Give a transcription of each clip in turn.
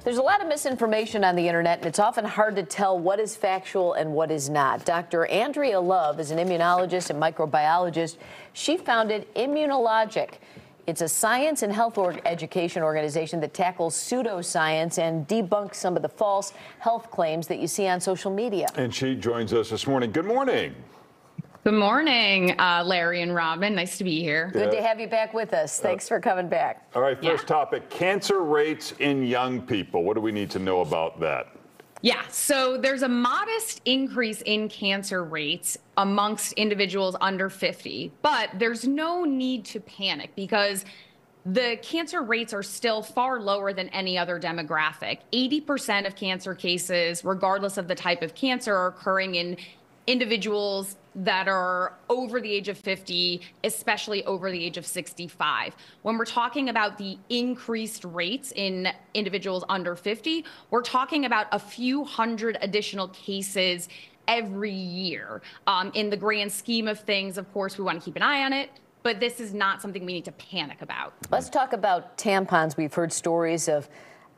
There's a lot of misinformation on the internet, and it's often hard to tell what is factual and what is not. Dr. Andrea Love is an immunologist and microbiologist. She founded Immunologic. It's a science and health education organization that tackles pseudoscience and debunks some of the false health claims that you see on social media. And she joins us this morning. Good morning. Good morning, Larry and Robin. Nice to be here. Good to have you back with us. Thanks for coming back. All right, first topic, cancer rates in young people. What do we need to know about that? Yeah, so there's a modest increase in cancer rates amongst individuals under 50, but there's no need to panic because the cancer rates are still far lower than any other demographic. 80% of cancer cases, regardless of the type of cancer, are occurring in individuals that are over the age of 50, especially over the age of 65. When we're talking about the increased rates in individuals under 50, we're talking about a few hundred additional cases every year. In the grand scheme of things, of course, we want to keep an eye on it, but this is not something we need to panic about. Let's talk about tampons. We've heard stories of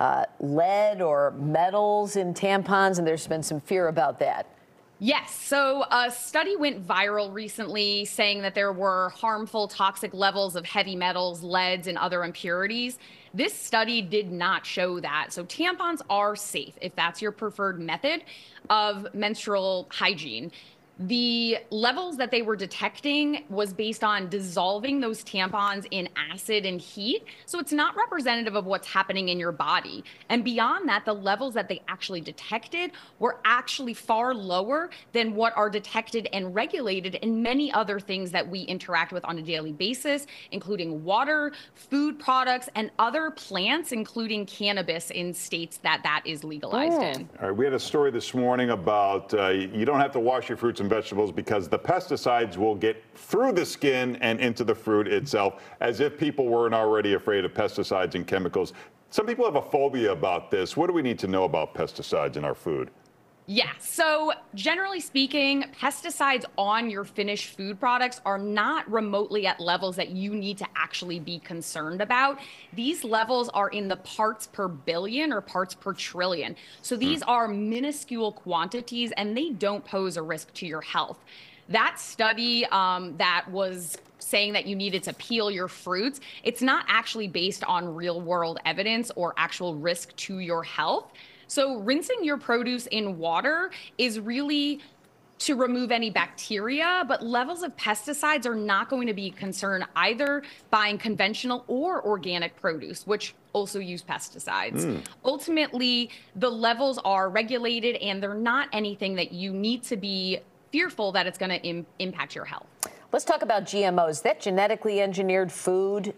lead or metals in tampons, and there's been some fear about that. Yes. So a study went viral recently saying that there were harmful toxic levels of heavy metals, leads, and other impurities. This study did not show that. So tampons are safe if that's your preferred method of menstrual hygiene. The levels that they were detecting was based on dissolving those tampons in acid and heat. So it's not representative of what's happening in your body. And beyond that, the levels that they actually detected were actually far lower than what are detected and regulated in many other things that we interact with on a daily basis, including water, food products, and other plants, including cannabis in states that is legalized in. All right, we had a story this morning about you don't have to wash your fruits and vegetables because the pesticides will get through the skin and into the fruit itself, as if people weren't already afraid of pesticides and chemicals. Some people have a phobia about this. What do we need to know about pesticides in our food? Yeah, so generally speaking, pesticides on your finished food products are not remotely at levels that you need to actually be concerned about. These levels are in the parts per billion or parts per trillion. So these are minuscule quantities and they don't pose a risk to your health. That study that was saying that you needed to peel your fruits, it's not actually based on real world evidence or actual risk to your health. So rinsing your produce in water is really to remove any bacteria, but levels of pesticides are not going to be a concern either buying conventional or organic produce, which also use pesticides. Ultimately, the levels are regulated and they're not anything that you need to be fearful that it's going to impact your health. Let's talk about GMOs. Is that genetically engineered food?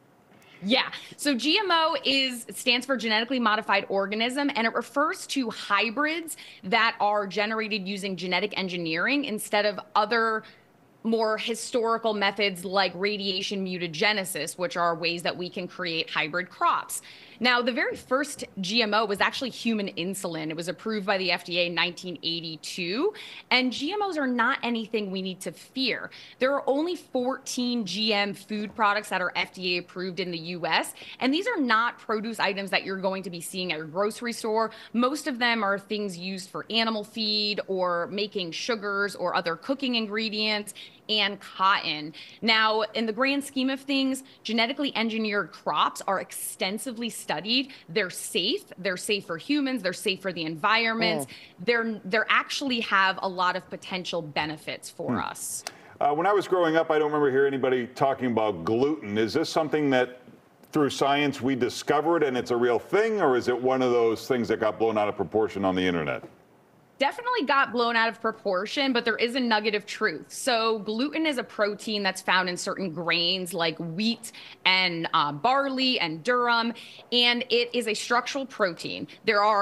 Yeah, so GMO stands for genetically modified organism, and it refers to hybrids that are generated using genetic engineering instead of other more historical methods like radiation mutagenesis, which are ways that we can create hybrid crops. Now, the very first GMO was actually human insulin. It was approved by the FDA in 1982, and GMOs are not anything we need to fear. There are only 14 GM food products that are FDA approved in the US, and these are not produce items that you're going to be seeing at your grocery store. Most of them are things used for animal feed or making sugars or other cooking ingredients and cotton. Now, in the grand scheme of things, genetically engineered crops are extensively studied. They're safe. They're safe for humans. They're safe for the environment. They're actually have a lot of potential benefits for us. When I was growing up, I don't remember hearing anybody talking about gluten. Is this something that through science we discovered and it's a real thing, or is it one of those things that got blown out of proportion on the internet? Definitely got blown out of proportion, but there is a nugget of truth. So gluten is a protein that's found in certain grains like wheat and barley and durum, and it is a structural protein. There are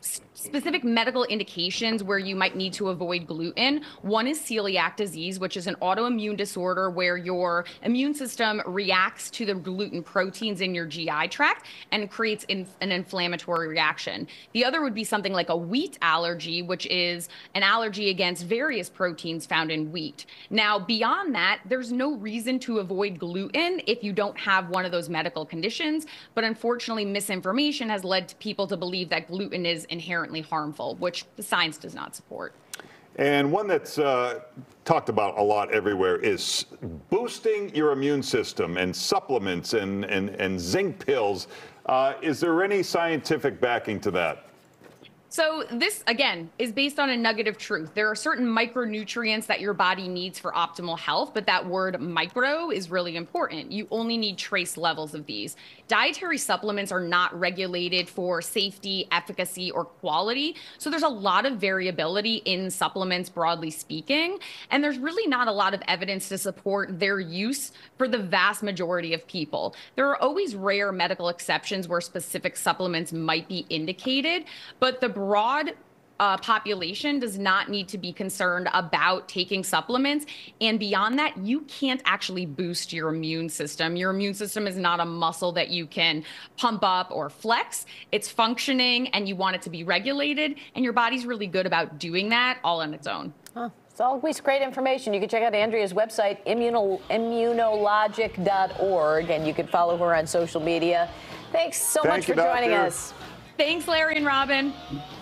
specific medical indications where you might need to avoid gluten. One is celiac disease, which is an autoimmune disorder where your immune system reacts to the gluten proteins in your GI tract and creates an inflammatory reaction. The other would be something like a wheat allergy, which is an allergy against various proteins found in wheat. Now, beyond that, there's no reason to avoid gluten if you don't have one of those medical conditions. But unfortunately, misinformation has led to people to believe that gluten is inherently harmful, which the science does not support. And one that's talked about a lot everywhere is boosting your immune system and supplements and zinc pills. Is there any scientific backing to that? So this, again, is based on a nugget of truth. There are certain micronutrients that your body needs for optimal health, but that word micro is really important. You only need trace levels of these. Dietary supplements are not regulated for safety, efficacy, or quality. So there's a lot of variability in supplements, broadly speaking, and there's really not a lot of evidence to support their use for the vast majority of people. There are always rare medical exceptions where specific supplements might be indicated, but the broad population does not need to be concerned about taking supplements. And beyond that, you can't actually boost your immune system. Your immune system is not a muscle that you can pump up or flex. It's functioning and you want it to be regulated. And your body's really good about doing that all on its own. Huh. It's always great information. You can check out Andrea's website, immunologic.org, and you can follow her on social media. Thanks so much for joining us. Thanks, Larry and Robin.